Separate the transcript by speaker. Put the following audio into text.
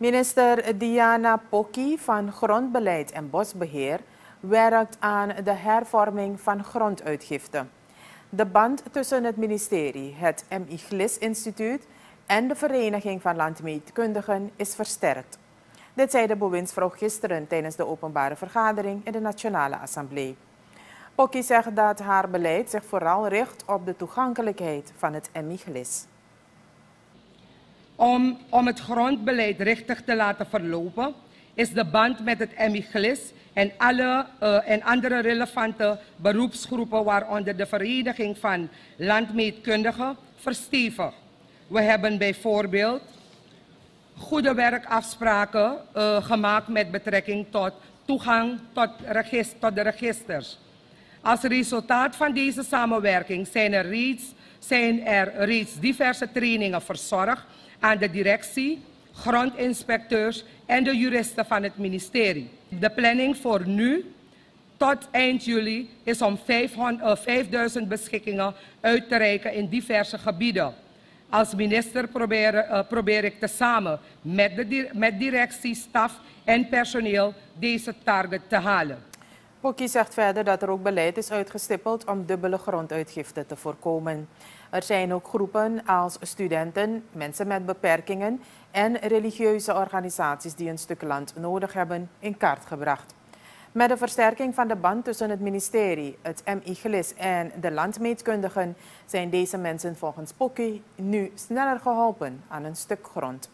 Speaker 1: Minister Diana Poki van Grondbeleid en Bosbeheer werkt aan de hervorming van gronduitgifte. De band tussen het ministerie, het MI-GLIS-instituut en de Vereniging van Landmeetkundigen is versterkt. Dit zei de bewindsvrouw gisteren tijdens de openbare vergadering in de Nationale Assemblée. Poki zegt dat haar beleid zich vooral richt op de toegankelijkheid van het MI-GLIS.
Speaker 2: Om het grondbeleid richtig te laten verlopen, is de band met het MI-GLIS en andere relevante beroepsgroepen, waaronder de Vereniging van Landmeetkundigen, verstevigd. We hebben bijvoorbeeld goede werkafspraken gemaakt met betrekking tot toegang tot de registers. Als resultaat van deze samenwerking zijn er reeds diverse trainingen verzorgd aan de directie, grondinspecteurs en de juristen van het ministerie. De planning voor nu, tot eind juli, is om 5000 beschikkingen uit te reiken in diverse gebieden. Als minister probeer ik tezamen met directie, staf en personeel deze target te halen.
Speaker 1: Poki zegt verder dat er ook beleid is uitgestippeld om dubbele gronduitgifte te voorkomen. Er zijn ook groepen als studenten, mensen met beperkingen en religieuze organisaties die een stuk land nodig hebben in kaart gebracht. Met de versterking van de band tussen het ministerie, het MI-GLIS en de landmeetkundigen zijn deze mensen volgens Poki nu sneller geholpen aan een stuk grond.